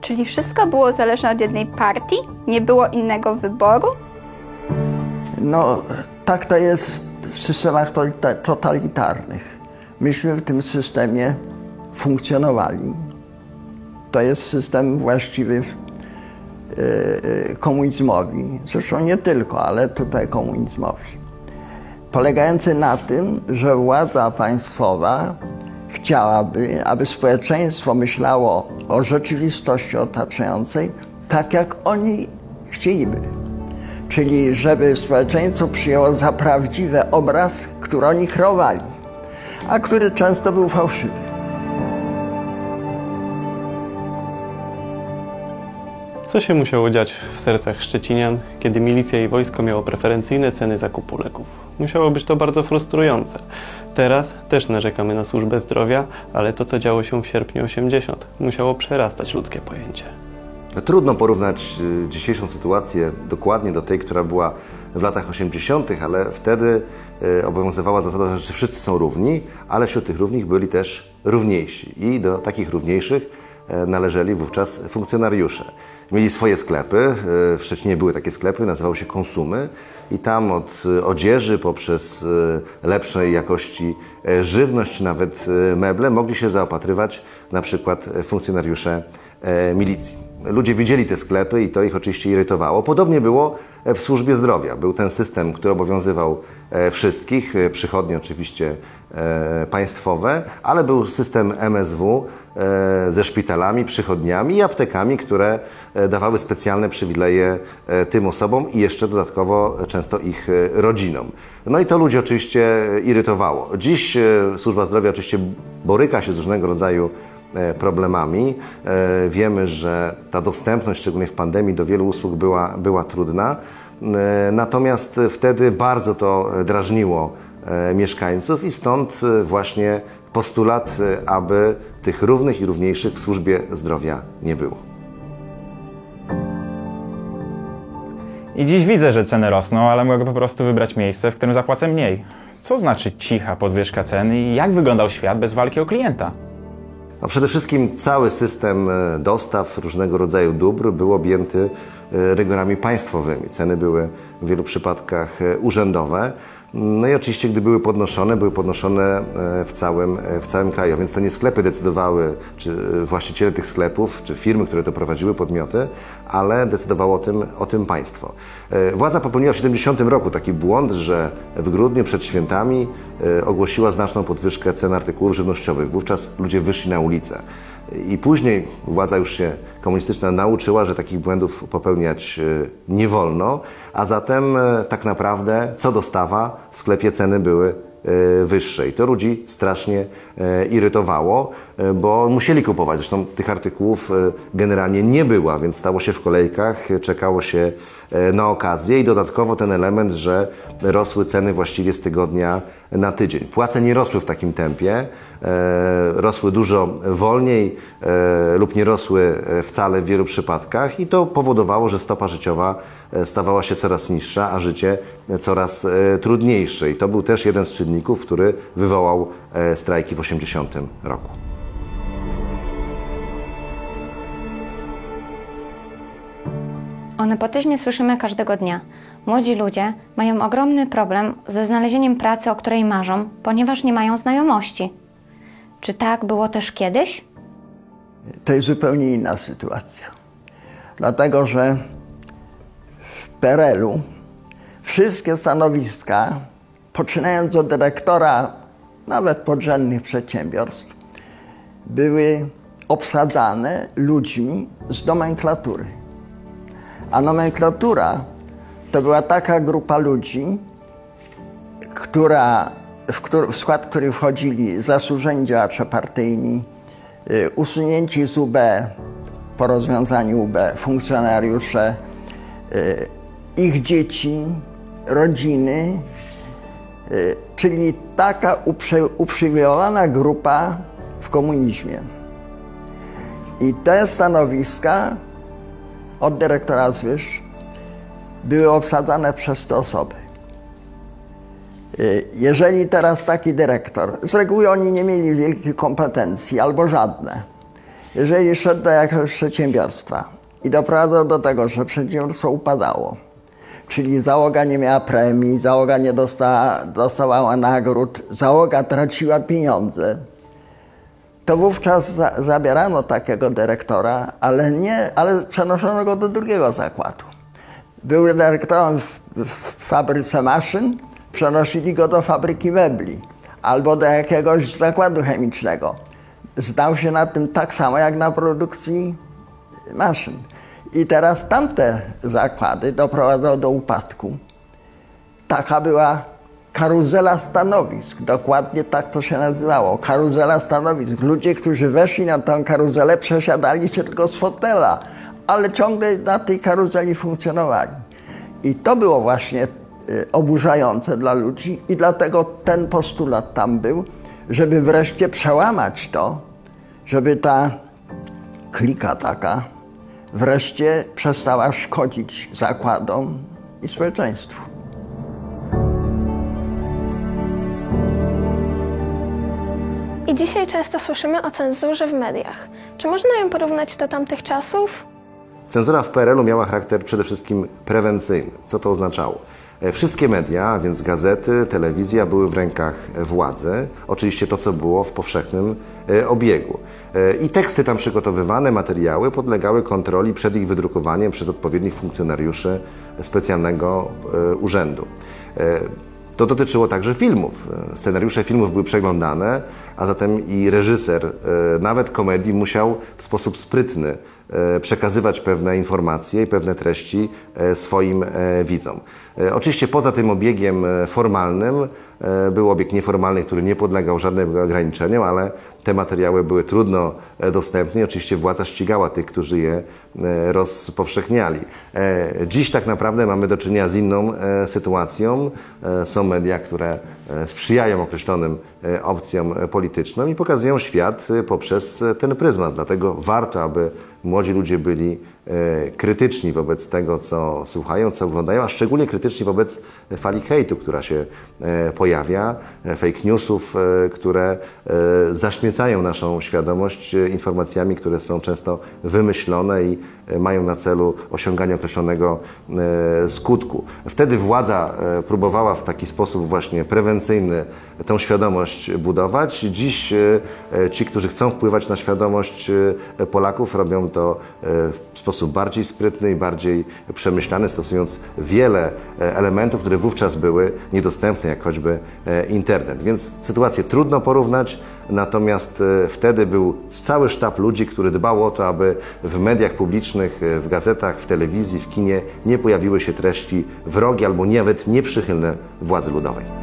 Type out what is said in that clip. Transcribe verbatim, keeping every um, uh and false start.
Czyli wszystko było zależne od jednej partii? Nie było innego wyboru? No, tak to jest w systemach totalitarnych. Myśmy w tym systemie funkcjonowali. To jest system właściwy komunizmowi. Zresztą nie tylko, ale tutaj komunizmowi. Polegający na tym, że władza państwowa chciałaby, aby społeczeństwo myślało o rzeczywistości otaczającej tak, jak oni chcieliby. Czyli żeby społeczeństwo przyjęło za prawdziwy obraz, który oni kreowali, a który często był fałszywy. Co się musiało dziać w sercach szczecinian, kiedy milicja i wojsko miało preferencyjne ceny zakupu leków? Musiało być to bardzo frustrujące. Teraz też narzekamy na służbę zdrowia, ale to, co działo się w sierpniu osiemdziesiątym, musiało przerastać ludzkie pojęcie. Trudno porównać dzisiejszą sytuację dokładnie do tej, która była w latach osiemdziesiątych, ale wtedy obowiązywała zasada, że wszyscy są równi, ale wśród tych równych byli też równiejsi i do takich równiejszych należeli wówczas funkcjonariusze. Mieli swoje sklepy, w Szczecinie były takie sklepy, nazywały się Konsumy i tam od odzieży poprzez lepszej jakości żywność czy nawet meble mogli się zaopatrywać na przykład funkcjonariusze milicji. Ludzie widzieli te sklepy i to ich oczywiście irytowało. Podobnie było w służbie zdrowia. Był ten system, który obowiązywał wszystkich, przychodnie oczywiście państwowe, ale był system M S W ze szpitalami, przychodniami i aptekami, które dawały specjalne przywileje tym osobom i jeszcze dodatkowo często ich rodzinom. No i to ludzi oczywiście irytowało. Dziś służba zdrowia oczywiście boryka się z różnego rodzaju problemami. Wiemy, że ta dostępność, szczególnie w pandemii, do wielu usług była, była trudna. Natomiast wtedy bardzo to drażniło mieszkańców i stąd właśnie postulat, aby tych równych i równiejszych w służbie zdrowia nie było. I dziś widzę, że ceny rosną, ale mogę po prostu wybrać miejsce, w którym zapłacę mniej. Co znaczy cicha podwyżka cen i jak wyglądał świat bez walki o klienta? No przede wszystkim cały system dostaw różnego rodzaju dóbr był objęty rygorami państwowymi. Ceny były w wielu przypadkach urzędowe. No i oczywiście, gdy były podnoszone, były podnoszone w całym, w całym kraju. Więc to nie sklepy decydowały, czy właściciele tych sklepów, czy firmy, które to prowadziły, podmioty, ale decydowało o tym, o tym państwo. Władza popełniła w siedemdziesiątym roku taki błąd, że w grudniu przed świętami ogłosiła znaczną podwyżkę cen artykułów żywnościowych. Wówczas ludzie wyszli na ulicę. I później władza już się komunistyczna nauczyła, że takich błędów popełniać nie wolno, a zatem tak naprawdę co dostawa w sklepie ceny były wyższe. I to ludzi strasznie irytowało, bo musieli kupować. Zresztą tych artykułów generalnie nie było, więc stało się w kolejkach, czekało się na okazję i dodatkowo ten element, że rosły ceny właściwie z tygodnia na tydzień. Płace nie rosły w takim tempie, rosły dużo wolniej lub nie rosły wcale w wielu przypadkach i to powodowało, że stopa życiowa stawała się coraz niższa, a życie coraz trudniejsze. I to był też jeden z czynników, który wywołał strajki w osiemdziesiątym roku. O nepotyzmie słyszymy każdego dnia. Młodzi ludzie mają ogromny problem ze znalezieniem pracy, o której marzą, ponieważ nie mają znajomości. Czy tak było też kiedyś? To jest zupełnie inna sytuacja. Dlatego, że w P R L u wszystkie stanowiska, poczynając od dyrektora nawet podrzędnych przedsiębiorstw, były obsadzane ludźmi z nomenklatury. A nomenklatura to była taka grupa ludzi, która, w, któr, w skład której wchodzili zasłużeni działacze partyjni, y, usunięci z U B, po rozwiązaniu U B, funkcjonariusze, y, ich dzieci, rodziny, y, czyli taka uprze, uprzywilejowana grupa w komunizmie. I te stanowiska od dyrektora zwyż były obsadzane przez te osoby. Jeżeli teraz taki dyrektor, z reguły oni nie mieli wielkich kompetencji albo żadne, Jeżeli szedł do jakiegoś przedsiębiorstwa i doprowadzał do tego, że przedsiębiorstwo upadało, czyli załoga nie miała premii, załoga nie dostała, dostawała nagród, załoga traciła pieniądze, to wówczas za, zabierano takiego dyrektora, ale, nie, ale przenoszono go do drugiego zakładu. Był dyrektorem w, w fabryce maszyn, przenosili go do fabryki mebli albo do jakiegoś zakładu chemicznego. Znał się na tym tak samo jak na produkcji maszyn. I teraz tamte zakłady doprowadzał do upadku. Taka była karuzela stanowisk, dokładnie tak to się nazywało, karuzela stanowisk. Ludzie, którzy weszli na tę karuzelę, przesiadali się tylko z fotela, ale ciągle na tej karuzeli funkcjonowali. I to było właśnie y, oburzające dla ludzi i dlatego ten postulat tam był, żeby wreszcie przełamać to, żeby ta klika taka wreszcie przestała szkodzić zakładom i społeczeństwu. I dzisiaj często słyszymy o cenzurze w mediach. Czy można ją porównać do tamtych czasów? Cenzura w P R L u miała charakter przede wszystkim prewencyjny. Co to oznaczało? Wszystkie media, a więc gazety, telewizja, były w rękach władzy. Oczywiście to, co było w powszechnym obiegu. I teksty tam przygotowywane, materiały podlegały kontroli przed ich wydrukowaniem przez odpowiednich funkcjonariuszy specjalnego urzędu. To dotyczyło także filmów. Scenariusze filmów były przeglądane, a zatem i reżyser nawet komedii musiał w sposób sprytny przekazywać pewne informacje i pewne treści swoim widzom. Oczywiście poza tym obiegiem formalnym był obieg nieformalny, który nie podlegał żadnym ograniczeniom, ale te materiały były trudno dostępne i oczywiście władza ścigała tych, którzy je rozpowszechniali. Dziś tak naprawdę mamy do czynienia z inną sytuacją. Są media, które sprzyjają określonym opcjom politycznym i pokazują świat poprzez ten pryzmat. Dlatego warto, aby młodzi ludzie byli krytyczni wobec tego, co słuchają, co oglądają, a szczególnie krytyczni wobec fali hejtu, która się pojawia, fake newsów, które zaśmiecają naszą świadomość informacjami, które są często wymyślone i mają na celu osiąganie określonego skutku. Wtedy władza próbowała w taki sposób właśnie prewencyjny tą świadomość budować. Dziś ci, którzy chcą wpływać na świadomość Polaków, robią to w sposób bardziej sprytny i bardziej przemyślany, stosując wiele elementów, które wówczas były niedostępne, jak choćby internet. Więc sytuację trudno porównać, natomiast wtedy był cały sztab ludzi, który dbał o to, aby w mediach publicznych, w gazetach, w telewizji, w kinie nie pojawiły się treści wrogie albo nawet nieprzychylne władzy ludowej.